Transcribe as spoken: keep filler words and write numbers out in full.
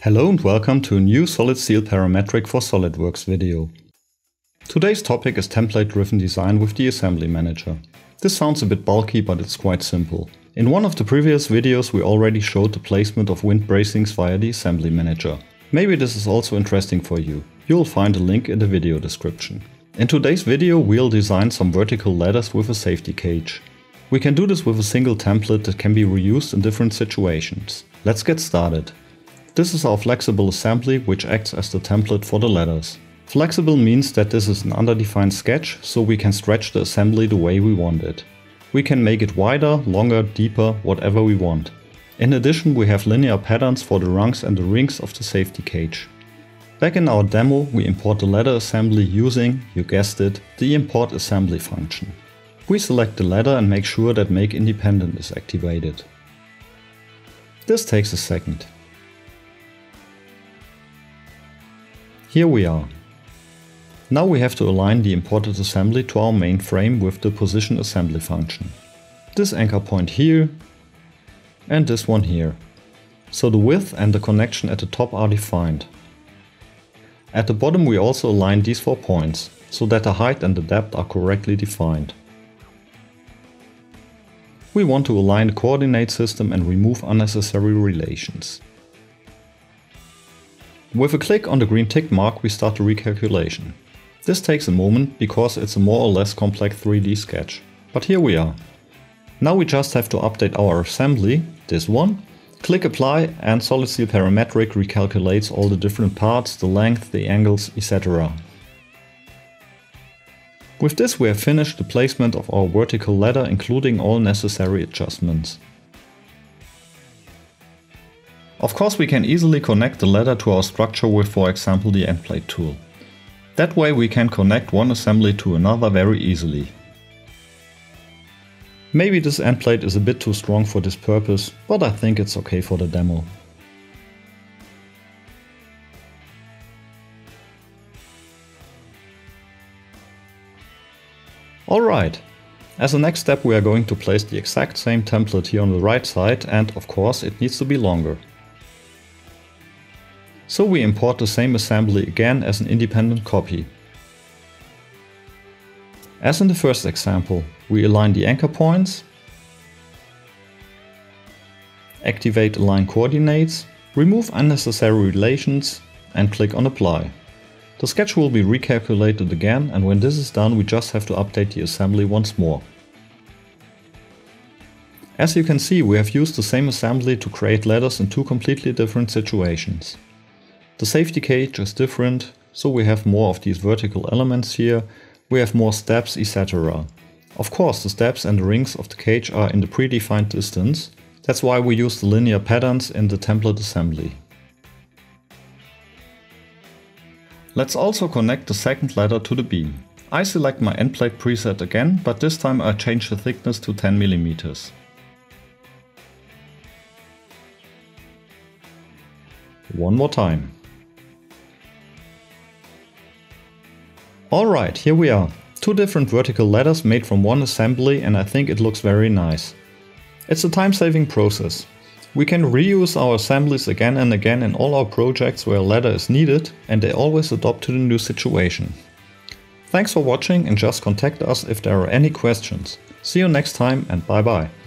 Hello and welcome to a new SolidSteel parametric for SolidWorks video. Today's topic is template-driven design with the Assembly Manager. This sounds a bit bulky, but it's quite simple. In one of the previous videos we already showed the placement of wind bracings via the Assembly Manager. Maybe this is also interesting for you. You'll find a link in the video description. In today's video we'll design some vertical ladders with a safety cage. We can do this with a single template that can be reused in different situations. Let's get started. This is our flexible assembly, which acts as the template for the ladders. Flexible means that this is an underdefined sketch, so we can stretch the assembly the way we want it. We can make it wider, longer, deeper, whatever we want. In addition, we have linear patterns for the rungs and the rings of the safety cage. Back in our demo, we import the ladder assembly using, you guessed it, the import assembly function. We select the ladder and make sure that make independent is activated. This takes a second. Here we are. Now we have to align the imported assembly to our main frame with the position assembly function. This anchor point here and this one here. So the width and the connection at the top are defined. At the bottom we also align these four points, so that the height and the depth are correctly defined. We want to align the coordinate system and remove unnecessary relations. With a click on the green tick mark we start the recalculation. This takes a moment because it's a more or less complex three D sketch. But here we are. Now we just have to update our assembly, this one, click apply and SolidSteel parametric recalculates all the different parts, the length, the angles, et cetera. With this we have finished the placement of our vertical ladder, including all necessary adjustments. Of course we can easily connect the ladder to our structure with, for example, the end plate tool. That way we can connect one assembly to another very easily. Maybe this end plate is a bit too strong for this purpose, but I think it's okay for the demo. Alright, as a next step we are going to place the exact same template here on the right side, and of course it needs to be longer. So we import the same assembly again as an independent copy. As in the first example, we align the anchor points, activate align coordinates, remove unnecessary relations and click on apply. The sketch will be recalculated again, and when this is done we just have to update the assembly once more. As you can see, we have used the same assembly to create ladders in two completely different situations. The safety cage is different, so we have more of these vertical elements here, we have more steps, et cetera. Of course the steps and the rings of the cage are in the predefined distance, that's why we use the linear patterns in the template assembly. Let's also connect the second ladder to the beam. I select my end plate preset again, but this time I change the thickness to ten millimeters. One more time. Alright, here we are. Two different vertical ladders made from one assembly, and I think it looks very nice. It's a time-saving process. We can reuse our assemblies again and again in all our projects where a ladder is needed, and they always adapt to the new situation. Thanks for watching and just contact us if there are any questions. See you next time and bye bye.